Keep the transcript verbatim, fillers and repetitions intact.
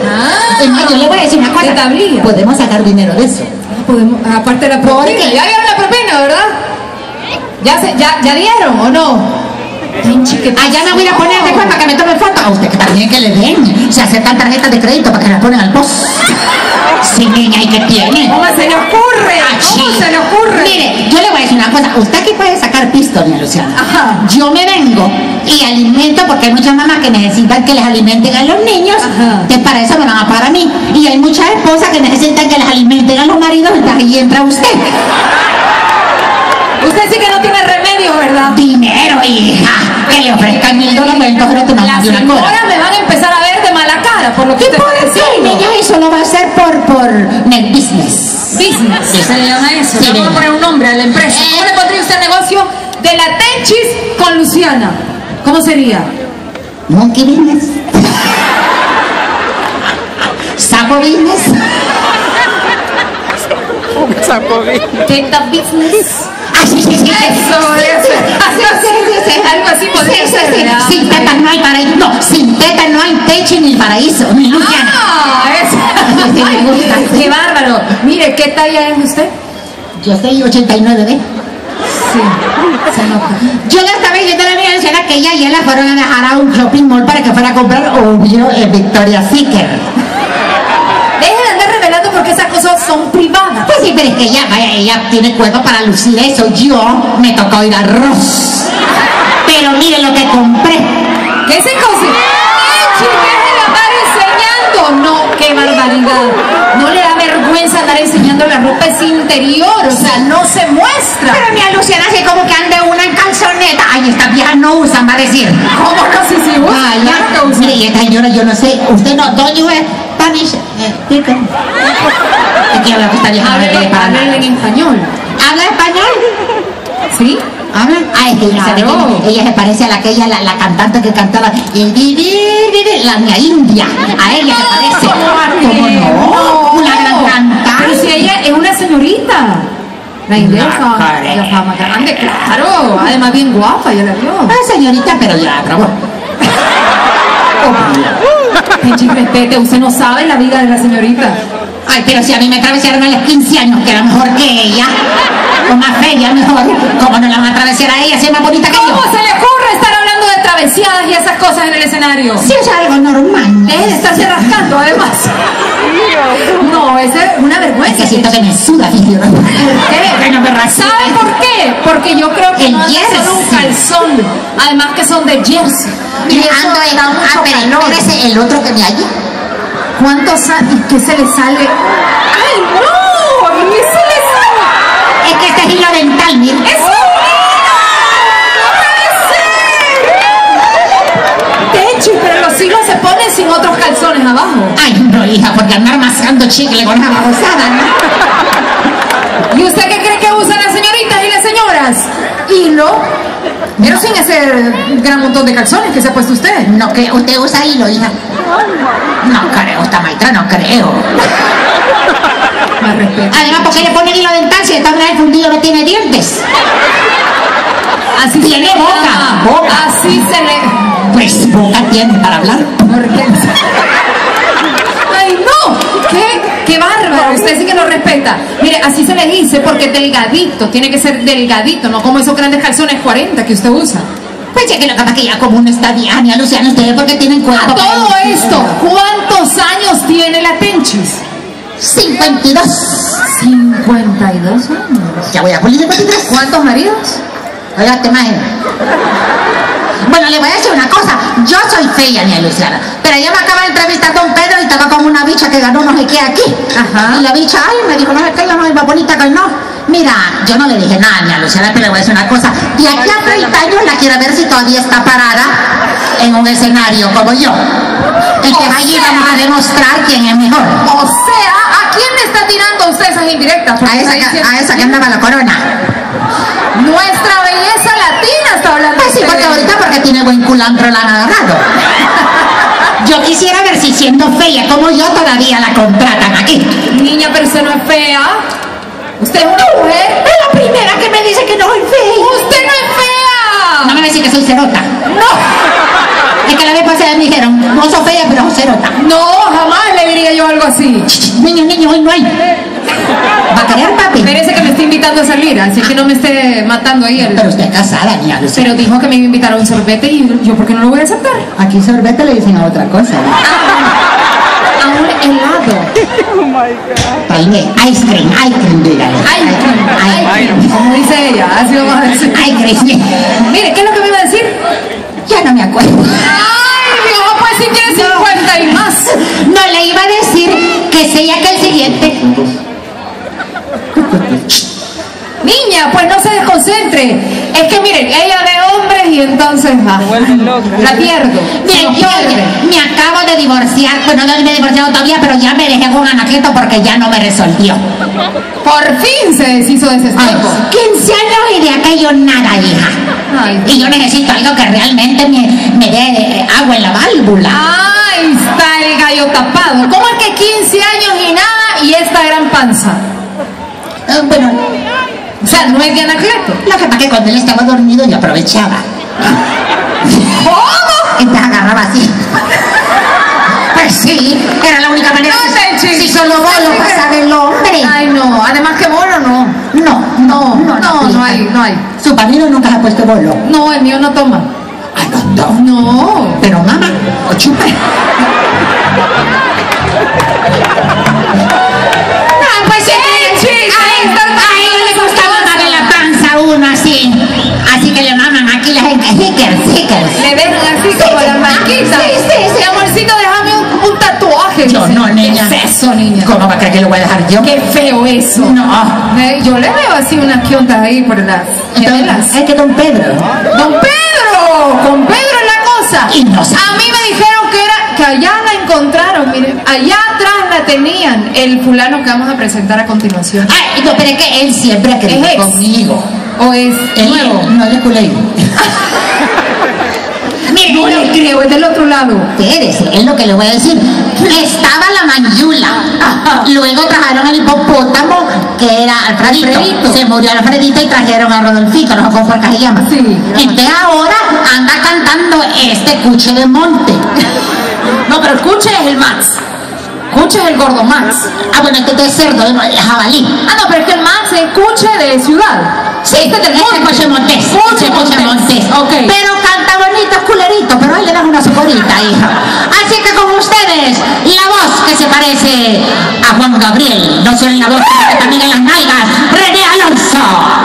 Ah, es más, yo le voy a decir una cosa. Podemos sacar dinero de eso. Podemos, aparte de la propina. Ya dieron la propina, ¿verdad? ¿Ya, se, ya, ya dieron o no? Allá me voy a poner después para que me tome foto. A usted que también que le den. Se aceptan tarjetas de crédito para que las ponen al post. Sí, niña, ¿y qué tiene? ¿Cómo se le ocurre? ¿Cómo se le ocurre? Mire, yo le voy a decir una cosa. Usted aquí puede sacar pisto, doña Luciana. Ajá. Yo me vengo y alimento, porque hay muchas mamás que necesitan que les alimenten a los niños. Ajá. Que para eso me van a pagar a mí. Y hay muchas esposas que necesitan que les alimenten a los maridos. Y ahí entra usted. Usted sí que no tiene remedio, ¿verdad? Dinero, hija. Que le ofrezcan mil dólares, entonces no te Las señoras me van a empezar a ver de mala cara por lo que usted está diciendo. Niña, eso lo va a hacer por, por net business. Business. ¿Qué se le llama eso? Sí, vamos a poner un nombre a la empresa. Eh, ¿Cómo le pondría usted el negocio de la Tenchis con Luciana? ¿Cómo sería? Monkey business. Sapo business. Sapo business. Teta business. Ah, sí, sí, sí. Eso, eso. Algo así podría ser, ¿verdad? Sin tetas no hay paraíso. No, sin tetas no hay techo ni paraíso. Ni Luciana. Ah, eso. Sí, me gusta. Qué bárbaro. Mire, ¿qué talla es usted? Yo soy ochenta y nueve, ¿ves? Sí, se nota. Yo la estaba diciendo a la amiga Luciana que ella y él la fueron a dejar a un shopping mall para que fuera a comprar obvio en Victoria's Secret. Deje de andar revelando porque esas cosas son privadas. Pues sí, pero es que ella, vaya, ella tiene cuerpo para lucir eso. Yo me tocó ir a Ross. Pero mire lo que compré. ¿Qué se consigue? ¡Deje de andar enseñando! No, qué barbaridad. No le da vergüenza andar enseñando la ropa ese interior. O sea, no se muestra. Pero mi Luciana así como que ande una en calzoneta. Ay, estas viejas no usan, va a decir. ¿Cómo no? Si sí usan. Ay, claro que usan. Mire, y esta señora, yo no sé. Usted no, don't you Spanish? Eh, aquí habla que esta vieja no le para nada. En español. ¿Habla español? ¿Sí? ¿Habla? Ah, es que ella, claro. se, ella se parece a la aquella, la, la cantante que cantaba la niña India. A ella se parece. ¿Cómo no? Una gran cantante. Pero si ella es una señorita. La inglesa, la fama grande, claro. Además bien guapa, ya la vio. Ah, señorita, pero ya aprobó. Tenchi, respete, usted no sabe la vida de la señorita. Ay, pero si a mí me atravesaron a los quince años, que era mejor que ella, o más bella, mejor, ¿cómo no la van a atravesar a ella si es más bonita que yo? ¿Cómo se le ocurre estar hablando de travesiadas y esas cosas en el escenario? Si es algo normal. Deje de estarse rascando, además. No, esa es una vergüenza. Es que siento que me suda, fíjate. ¿Por qué? No me rasura. ¿Sabe por qué? Porque yo creo que el no son un calzón. Además que son de jersey. Y eso da mucho calor. Espérese, el otro que me hay. ¿Cuántos años? ¿Y qué se le sale? ¡Ay, no! ¿Y qué se le sale? Es que este es hilo dental, mire. ¡Es un hilo! ¡No puede ser! Tenchi, pero los hilos se ponen sin otros calzones abajo. Ay, no, hija, porque andar mascando chicle con una babosada, ¿no? ¿Y usted qué cree que usan las señoritas y las señoras? Hilo. Pero sin ese gran montón de calzones que se ha puesto usted. No, que usted usa hilo, hija. No creo, esta maestra, no creo. Más respeto. Además, ¿por qué le ponen hilo dental si esta vez el fundido no tiene dientes? Así tiene se boca, llama. boca. Así se le... Pues boca tiene para hablar. ¡Ay, no! ¿Qué? ¡Qué bárbaro! Usted sí que no respeta. Mire, así se le dice porque es delgadito. Tiene que ser delgadito, no como esos grandes calzones cuarenta que usted usa. Pues ya que lo que pasa que ya como uno está Diana, Luciana, ustedes porque tienen cuerpo. A todo esto, ¿cuántos años tiene la Tenchis? cincuenta y dos. cincuenta y dos años. Ya voy a poner cincuenta y tres. ¿Cuántos maridos? Oiga, te imagen. Bueno, le voy a decir una cosa. Yo soy fea, ni Luciana. Pero ella me acaba de entrevistar a don Pedro y estaba como una bicha que ganó no sé qué aquí. Ajá. Y la bicha, ay, me dijo, no sé qué, yo no es más bonita que no. Mira, yo no le dije nada ni a Luciana, pero le voy a decir una cosa. De aquí a treinta años la quiero ver si todavía está parada en un escenario como yo. Entonces allí vamos a demostrar quién es mejor. O sea, ¿a quién le está tirando usted esas indirectas? A esa, que, a esa que andaba la corona. Nuestra belleza latina está hablando. Pues sí, porque ahorita porque tiene buen culantro la han agarrado. Yo quisiera ver si siendo fea como yo todavía la contratan aquí. Niña, pero usted no es fea. ¿Usted es una mujer? Es la primera que me dice que no soy fea. ¡Usted no es fea! No me va a decir que soy cerota. No. Es que la vez pasada me dijeron, no soy fea, pero soy cerota. No, jamás le sí. Niño, niño, hoy no hay. ¿Va a querer, papi? Parece que me está invitando a salir, así que no me esté matando ahí. El... Pero usted es casada, niña Lucía. Pero dijo que me iba a invitar a un sorbete y yo, ¿por qué no lo voy a aceptar? Aquí sorbete le dicen a otra cosa. A un helado. Oh my God. Tal vez, ice cream, ice cream, dígale. Ice cream, ice cream, como dice ella, así vamos a decir. Ice cream. Mire, ¿qué es lo que me iba a decir? Ya no me acuerdo. Ay, Dios, pues si tiene cincuenta y más. No, le iba a decir que sea que el siguiente. Niña, pues no se desconcentre. Es que miren, ella ve hombres y entonces va. La pierdo. Bien, yo me acabo de divorciar. Bueno, no me he divorciado todavía, pero ya me dejé con Anaqueto porque ya no me resolvió. Por fin se deshizo de ese estorbo. quince años y de aquello nada, hija. Ay, Y yo necesito algo que realmente me, me dé eh, agua en la válvula. Ahí está el gallo tapado. ¿Cómo es que quince años y nada y esta gran panza? Eh, bueno, O sea, no es de Anacleto. lo que pasa es que cuando él estaba dormido yo aprovechaba. ¿Cómo? Y te agarraba así. Pues sí, era la única manera. No te que, chingues. si solo vos lo pasaba el hombre. Ay, no. Además que bolo no. No, no, no, No, no hay, no hay. Su padrino nunca se ha puesto bolo. No, el mío no toma. Ah, no, no. No. Pero mamá, o chupa. No, pues sí. A él le gustaba mamarle la panza a uno así. Así que le maman aquí la gente. Hickers, hickers. Le dejan así como sí, las marquitas. sí, sí, sí. Mi amorcito, déjame un, un tatuaje. Yo dice. no, niña. ¿Qué es eso, niña? ¿Cómo va a creer que lo voy a dejar yo? Qué feo eso. No. Eh, Yo le veo así unas quiontas ahí por las gemelas. Entonces, es que don Pedro. ¡Don Pedro! ¡Con Pedro es la cosa! Y no sé. A mí me dijeron que era que allá la encontraron, miren, allá atrás la tenían, el fulano que vamos a presentar a continuación. Ay, no, pero es que él siempre ha querido ¿Es ex? conmigo. ¿O es Él nuevo? no es culé. Mire, No le creo, es del otro lado. espérese, es lo que le voy a decir. Estaba la manjula. Luego trajeron el hipopótamo, que era Alfredito. Alfredito. Se murió Alfredito y trajeron a Rodolfito, no sé cómo fue que se llama. Sí. Entonces ahora anda cantando este cuche de monte. No, pero Cuche es el Max. Cuche es el gordo Max. Ah, bueno, este es cerdo, es jabalí. Ah, no, pero es que el Max es Cuche de ciudad. Sí, Este es del este monte. cuche montés. Cuche Este cuche montés. montés. Ok. Pero canta bonito, es culerito, pero ahí le dan una socorita, hija. Así que con ustedes, la voz que se parece a Juan Gabriel. No solo en la voz, sino que también en las nalgas. René Alonso.